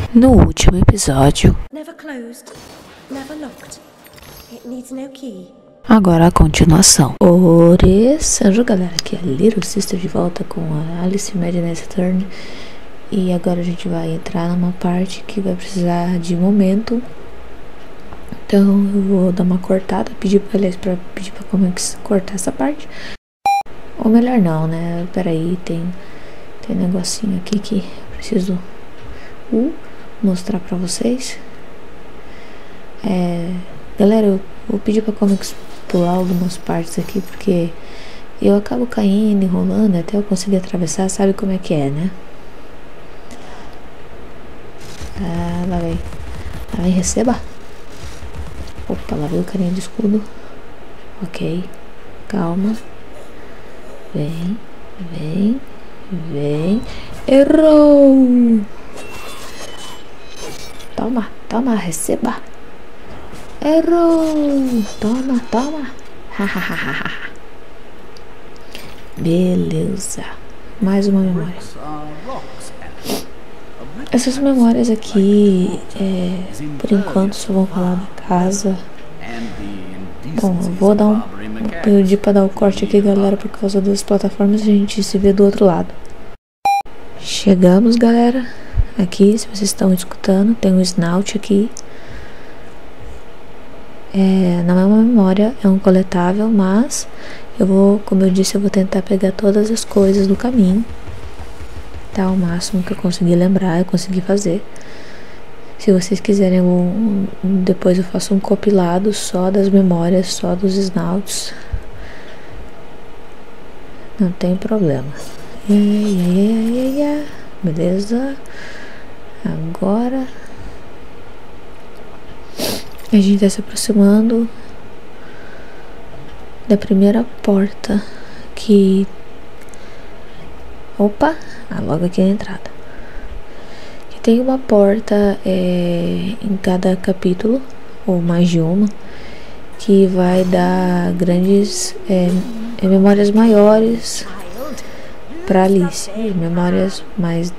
No último episódio, Never closed, never locked. It needs no key. agora a continuação. Anjo, galera, aqui é a Little Sister de volta com a Alice Madness Return. E agora a gente vai entrar numa parte que vai precisar de momento. Então eu vou dar uma cortada, pedir pra Comics cortar essa parte. Ou melhor não, né? Peraí, tem negocinho aqui que preciso mostrar pra vocês. Galera, eu vou pedir pra Comics pular algumas partes aqui, porque eu acabo caindo, enrolando até eu conseguir atravessar, sabe como é que é, né? Lá vem, receba. Opa, lá veio o carinha de escudo. Ok, calma. Vem. Errou! Toma, receba. Errou! Toma. Beleza. Mais uma memória. Essas memórias aqui, por enquanto, só vão falar da casa. Bom, eu vou pedir pra dar o corte aqui, galera, por causa das plataformas. A gente se vê do outro lado. Chegamos, galera. Aqui, se vocês estão escutando, tem um Snout aqui. Não é uma memória, é um coletável, mas como eu disse, eu vou tentar pegar todas as coisas do caminho. Tá, o máximo que eu conseguir lembrar, eu consegui fazer. Se vocês quiserem, depois eu faço um compilado só das memórias, só dos Snouts. Não tem problema. Beleza. Agora a gente tá se aproximando da porta que... Opa, logo aqui na entrada. Que tem uma porta em cada capítulo, ou mais de uma, que vai dar grandes memórias maiores para Alice, memórias mais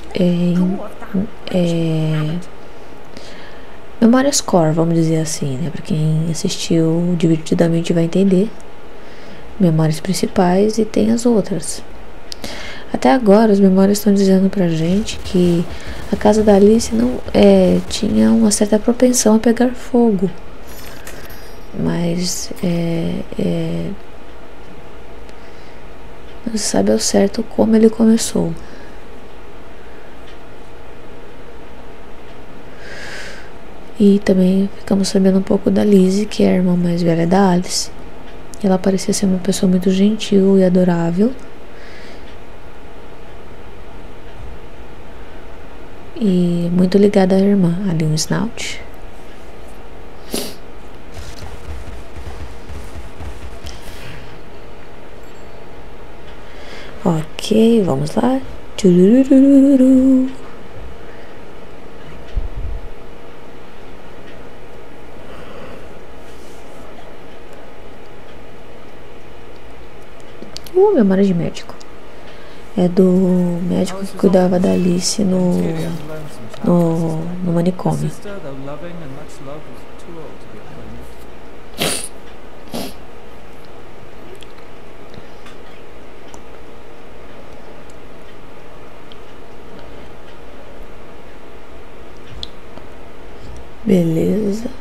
memórias core, vamos dizer assim, né? Para quem assistiu divertidamente vai entender. Memórias principais e tem as outras. Até agora as memórias estão dizendo pra gente que a casa da Alice não tinha uma certa propensão a pegar fogo, mas não se sabe ao certo como ele começou. E também ficamos sabendo um pouco da Lizzie, que é a irmã mais velha da Alice. Ela parecia ser uma pessoa muito gentil e adorável. E muito ligada à irmã, ali um Snout. Ok, vamos lá. Tchururururu. Memória de médico. É do médico que cuidava da Alice no manicômio. Beleza.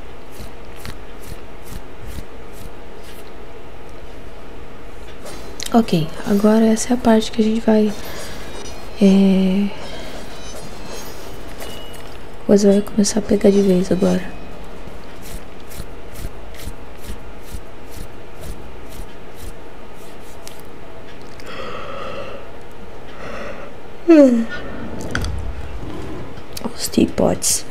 Ok, agora essa é a parte que a gente vai... coisa vai começar a pegar de vez agora. Os teapots.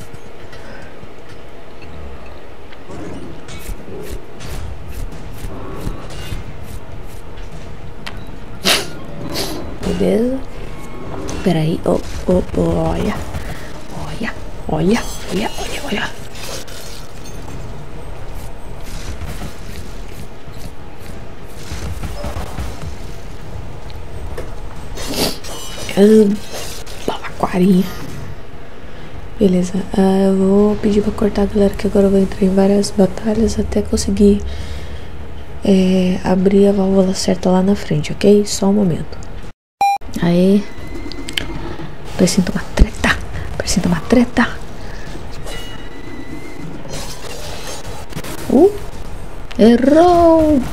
Beleza? Peraí, olha. Balaquarinha. Beleza, eu vou pedir pra cortar, galera, que agora eu vou entrar em várias batalhas até conseguir abrir a válvula certa lá na frente, ok? Só um momento. Aí, preciso uma treta, preciso uma treta. Errou!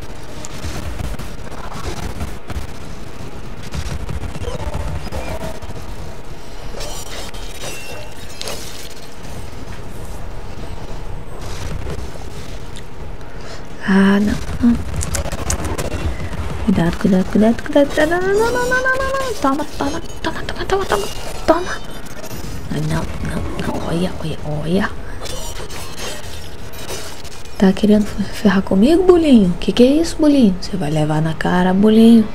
Ah, não. Cuidado, cuidado, cuidado, cuidado, cuidado. Não, não, não, não, não, não. Toma, toma, toma, toma, toma, toma, toma. Não, não, não. Olha, olha, olha. Tá querendo ferrar comigo, bolinho? Que é isso, bolinho? Você vai levar na cara, bolinho.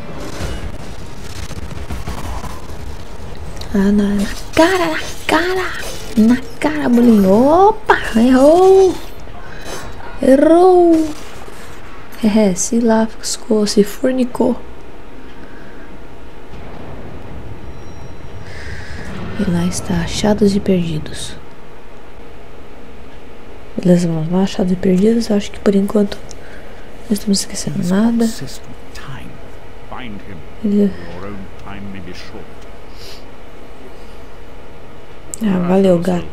Ah, na cara, na cara. Na cara, bolinho. Opa, errou. Errou. Se lascou, se fornicou. E lá está, achados e perdidos. Beleza, vamos lá, achados e perdidos. Eu acho que por enquanto não estamos esquecendo nada. Ah, valeu, gato.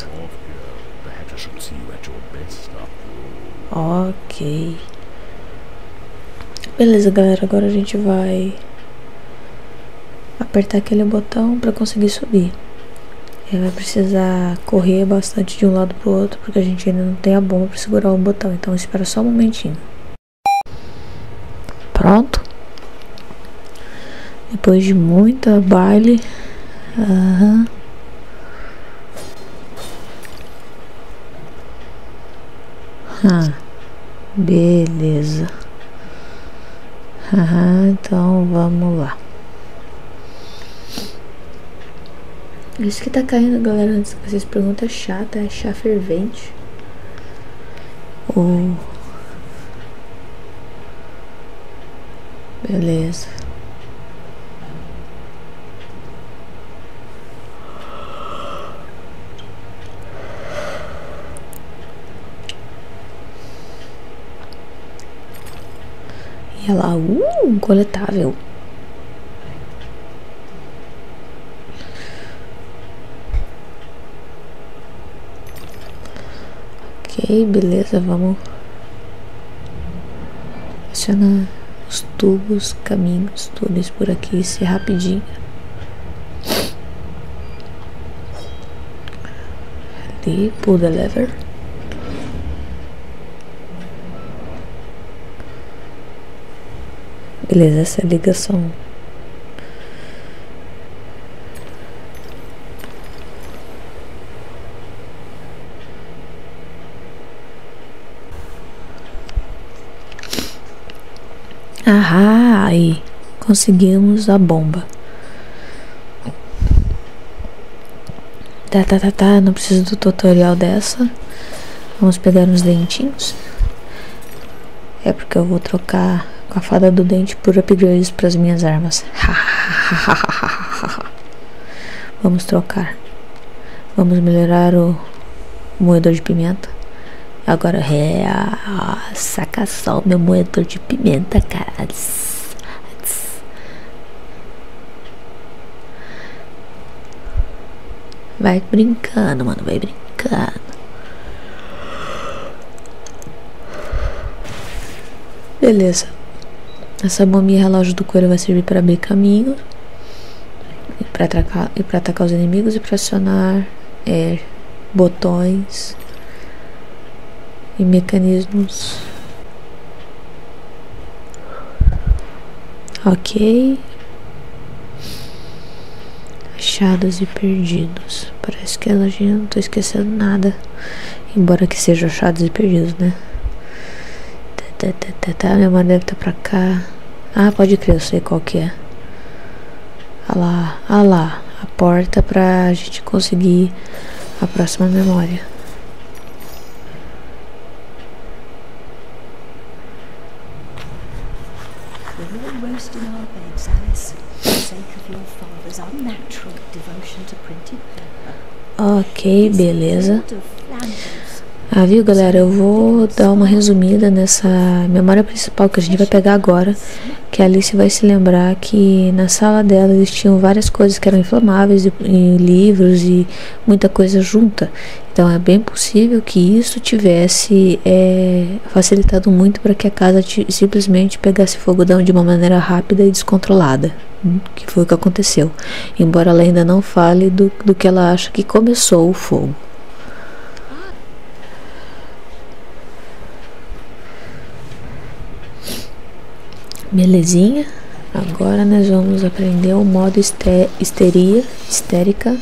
Ok. Beleza, galera, agora a gente vai apertar aquele botão pra conseguir subir. Vai precisar correr bastante de um lado pro outro, porque a gente ainda não tem a bomba pra segurar o botão. Então espera só um momentinho. Pronto. Depois de muita baile. Beleza. Então vamos lá. Isso que tá caindo, galera, antes que vocês perguntam, é chá, tá? É chá fervente. Beleza. E ela, coletável. Ok, beleza, vamos acionar os tubos, caminhos, túneis por aqui, ser rapidinho. Ali, pull the lever. Beleza, essa é a ligação. Aí conseguimos a bomba. Tá, não preciso do tutorial dessa. Vamos pegar uns dentinhos. É porque eu vou trocar com a fada do dente por upgrades para as minhas armas. Vamos trocar. Vamos melhorar o moedor de pimenta. Agora saca só o meu moedor de pimenta, cara. Vai brincando, mano, vai brincando. Beleza. Essa bombinha relógio do coelho vai servir para abrir caminho e para atacar os inimigos e para acionar botões e mecanismos. Ok. Achados e perdidos. Parece que a gente não tô esquecendo nada. Embora que seja achados e perdidos, né? Minha mãe deve estar pra cá. Ah, pode crer, eu sei qual que é. Ah lá. A porta pra gente conseguir a próxima memória. We're all roasting our beds, Alice, for the sake of your father's unnatural devotion to printed paper. Ok, beleza. Sort of flanders. Ah, viu, galera? Eu vou dar uma resumida nessa memória principal que a gente vai pegar agora. Que a Alice vai se lembrar que na sala dela existiam várias coisas que eram inflamáveis, e livros e muita coisa junta. Então é bem possível que isso tivesse facilitado muito para que a casa simplesmente pegasse fogo de uma maneira rápida e descontrolada. Que foi o que aconteceu. Embora ela ainda não fale do que ela acha que começou o fogo. Belezinha. Agora nós vamos aprender o modo histérica,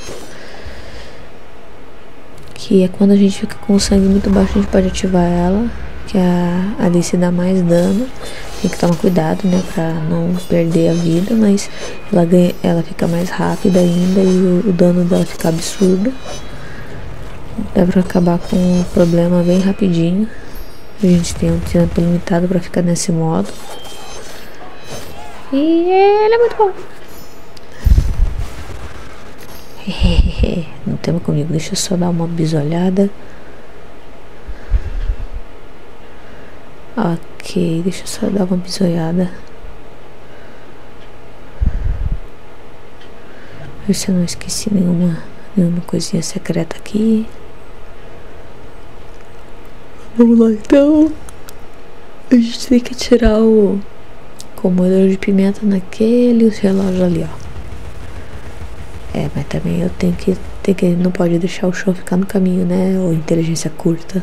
que é quando a gente fica com o sangue muito baixo, a gente pode ativar ela, que a Alice dá mais dano. Tem que tomar cuidado, né, pra não perder a vida, mas ela fica mais rápida ainda e o dano dela fica absurdo. Dá pra acabar com o problema bem rapidinho. A gente tem um tempo limitado pra ficar nesse modo. E ele é muito bom. Não tema comigo, deixa eu só dar uma bisolhada. Ok, deixa eu só dar uma bisolhada. Ver se eu não esqueci nenhuma coisinha secreta aqui. Vamos lá então. A gente tem que tirar o moedor de pimenta naquele relógio ali, ó. Mas também eu tenho que não pode deixar o chão ficar no caminho, né? Ou inteligência curta.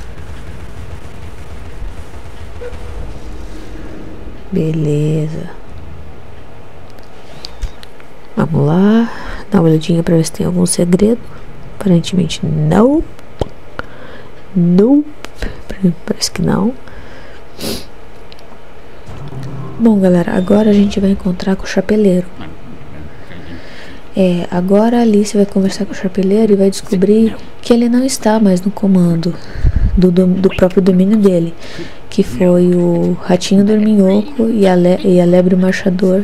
Beleza. Vamos lá. Dá uma olhadinha pra ver se tem algum segredo. Aparentemente não. Nope. Parece que não. Bom, galera, agora a gente vai encontrar com o chapeleiro. Agora a Alice vai conversar com o chapeleiro e vai descobrir que ele não está mais no comando do próprio domínio dele, que foi o ratinho dorminhoco e a lebre marchadora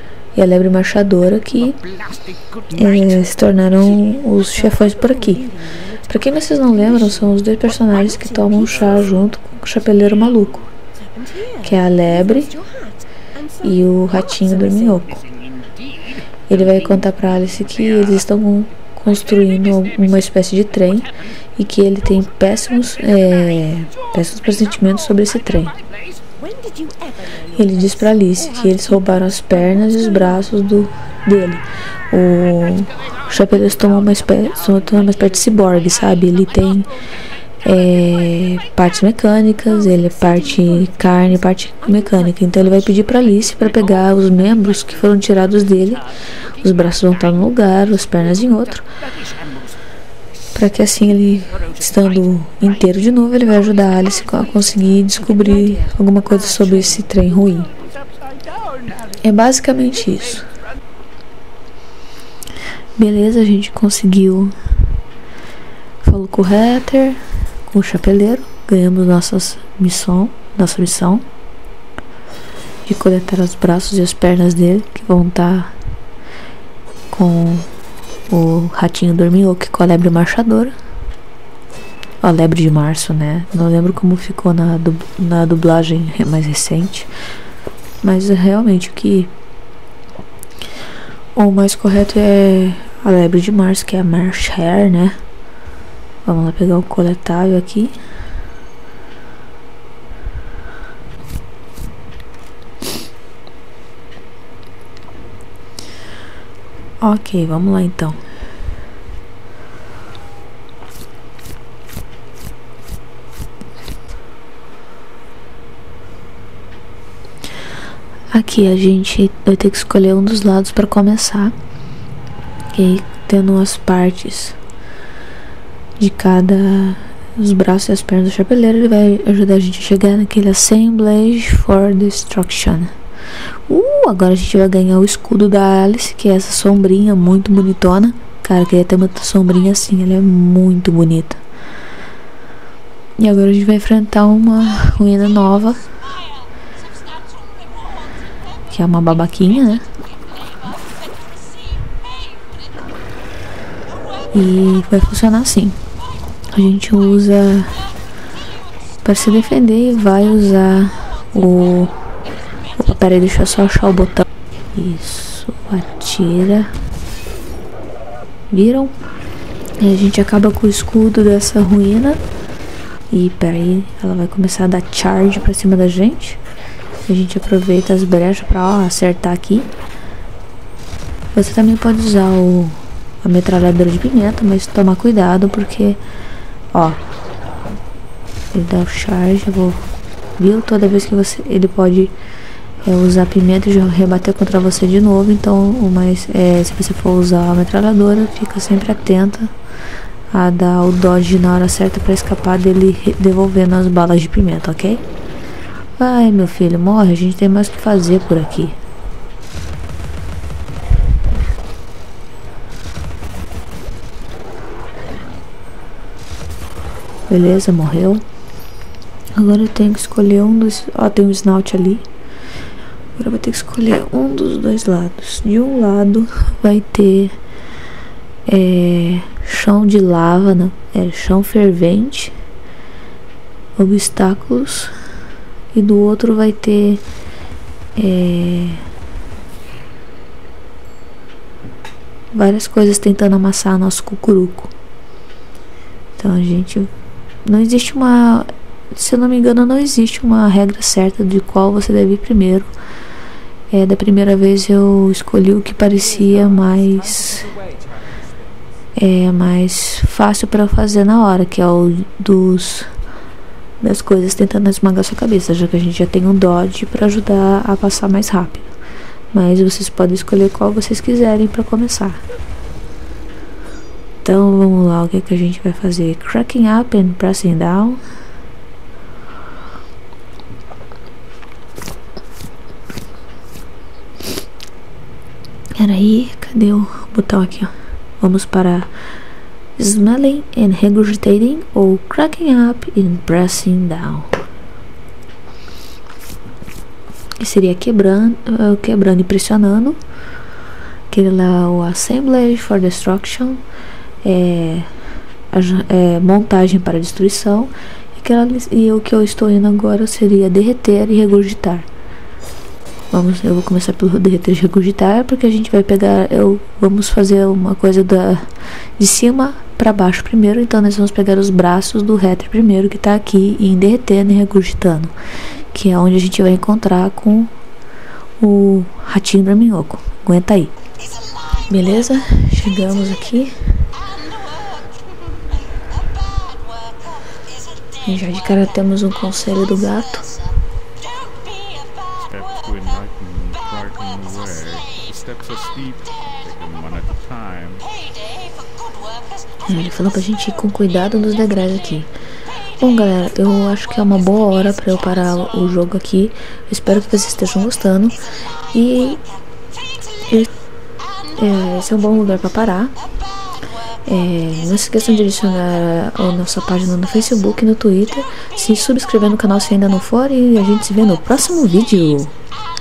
que se tornaram os chefões por aqui. Pra quem vocês não lembram, são os dois personagens que tomam chá junto com o chapeleiro maluco, que é a lebre e o ratinho dorminhoco. Ele vai contar pra Alice que eles estão construindo uma espécie de trem e que ele tem péssimos pressentimentos sobre esse trem. Ele diz pra Alice que eles roubaram as pernas e os braços dele. O chapeleiro tomou uma espécie de ciborgue, sabe? Ele tem partes mecânicas, ele é parte carne, parte mecânica. Então ele vai pedir pra Alice para pegar os membros que foram tirados dele. Os braços vão estar num lugar, as pernas em outro, para que assim ele, estando inteiro de novo, ele vai ajudar a Alice a conseguir descobrir alguma coisa sobre esse trem ruim. É basicamente isso. Beleza, a gente conseguiu. Falou com o Hatter, com o chapeleiro, ganhamos nossa missão de coletar os braços e as pernas dele, que vão estar com o ratinho dorminhoco e com a lebre marchadora. A lebre de março, né? Não lembro como ficou na dublagem mais recente, mas realmente o mais correto é a lebre de março, que é a March Hare, né? Vamos lá pegar o coletável aqui. Ok, vamos lá então. Aqui a gente vai ter que escolher um dos lados para começar. E aí, tendo as partes de os braços e as pernas do chapeleiro, ele vai ajudar a gente a chegar naquele Assemblage for Destruction. Agora a gente vai ganhar o escudo da Alice, que é essa sombrinha muito bonitona. Cara, queria ter uma sombrinha assim, ela é muito bonita. E agora a gente vai enfrentar uma ruína nova, que é uma babaquinha, né? E vai funcionar assim. A gente usa para se defender e vai usar o... Opa, peraí, deixa eu só achar o botão. Isso, atira. Viram? E a gente acaba com o escudo dessa ruína. E peraí, ela vai começar a dar charge pra cima da gente. A gente aproveita as brechas pra acertar aqui. Você também pode usar a metralhadora de pimenta, mas tomar cuidado porque, ó, ele dá o charge, viu? Toda vez que ele pode usar pimenta e rebater contra você de novo. Então, se você for usar a metralhadora, fica sempre atenta a dar o dodge na hora certa pra escapar dele devolvendo as balas de pimenta, ok? Vai, meu filho, morre, a gente tem mais o que fazer por aqui. Beleza, morreu. Agora eu tenho que escolher um dos... Ó, tem um snout ali. Agora eu vou ter que escolher um dos dois lados. De um lado vai ter chão de lava, não, chão fervente, obstáculos, e do outro vai ter várias coisas tentando amassar nosso cucuruco. Então a gente... Não existe uma... Se eu não me engano, não existe uma regra certa de qual você deve ir primeiro. Da primeira vez eu escolhi o que parecia mais fácil para eu fazer na hora, que é o das coisas tentando esmagar sua cabeça, já que a gente já tem um dodge para ajudar a passar mais rápido. Mas vocês podem escolher qual vocês quiserem para começar. Então vamos lá, o que a gente vai fazer? Cracking up and pressing down. Peraí, cadê o botão aqui, ó? Vamos para smelling and regurgitating ou cracking up and pressing down. Que seria quebrando e pressionando. Aquele lá, o assemblage for destruction, montagem para destruição. E o que eu estou indo agora seria derreter e regurgitar. Eu vou começar pelo derreter e regurgitar, porque a gente vai pegar... Vamos fazer uma coisa de cima para baixo primeiro. Então nós vamos pegar os braços do Heather primeiro, que tá aqui, e derretendo e regurgitando, que é onde a gente vai encontrar com o ratinho dorminhoco. Aguenta aí. Beleza? Chegamos aqui. E já de cara temos um conselho do gato. Ele falou pra gente ir com cuidado nos degraus aqui. Bom, galera, eu acho que é uma boa hora pra eu parar o jogo aqui. Eu espero que vocês estejam gostando. E esse é um bom lugar pra parar. Não se esqueçam de adicionar a nossa página no Facebook e no Twitter. Se inscrever no canal se ainda não for. E a gente se vê no próximo vídeo.